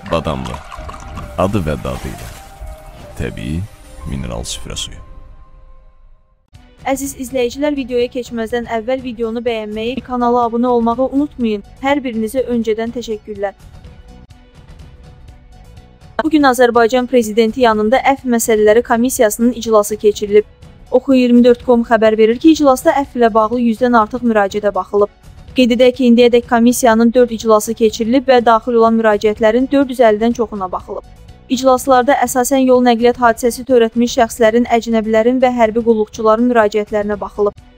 Badamlı, adı və dadı ilə təbii mineral süfrə suyu. Əziz izləyicilər, videoya keçməzdən əvvəl videonu bəyənməyi, kanala abunə olmağı unutmayın. Hər birinizə öncədən təşəkkürlər. Bugün Azərbaycan Prezidenti yanında əfv məsələləri komissiyasının iclası keçirilib. Oxu24.com xəbər verir ki, iclasda əfv ilə bağlı 100-dən artıq müraciətə baxılıb. Qeyd edək ki, indiyədək komissiyanın 4 iclası keçirilib və daxil olan müraciətlərin 450-dən çoxuna baxılıb. İclaslarda əsasən yol nəqliyyat hadisəsi törətmiş şəxslərin, əcnəbilərin və hərbi qulluqçuların müraciətlərinə baxılıb.